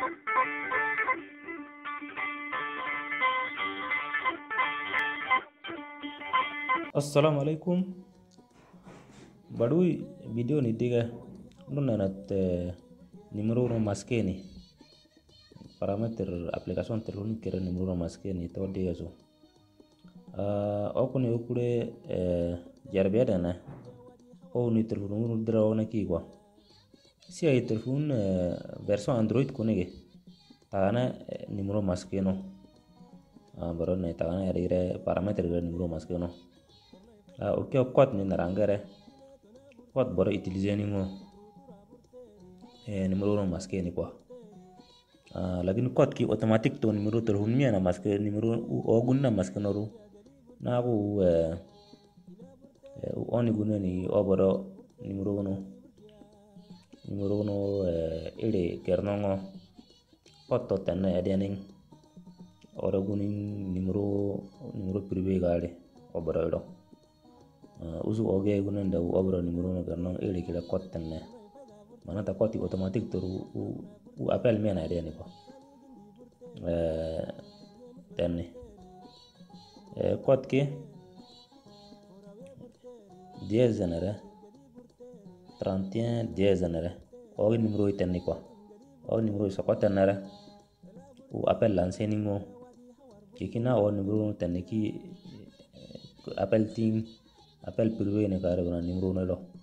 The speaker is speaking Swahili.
Assalamu alaikum. Badui video ni diga nunanat numero no maskeni parameter application telefon kere numero maskeni to diga so okuni okure jarbe dana o ni telefon no dra ona ki kwa si ay telefon version android kunege tagana numero maskeno barone tagana yare parameter ga numero maskeno oke code ni narangare code boro utiliser ni ngo numero no maskeni kwa lakini code ki automatic to numero telefon mi na maske numero ogun na maskeno ru na ku oni gunani oboro numero no ele kernongo code to tanna edianing ora gunin numero privé gale oboro do usu oge gunan da oboro numero no kernong ele kila code tanna mana ta code automatic to u appel mena ediani ko tanne code ke 10 zanara 31 10 zanara o numero itanni ko o numero so ko tanara u appel lanseningo kikina o numero tanne ki appel privé ne kare gona numero no lo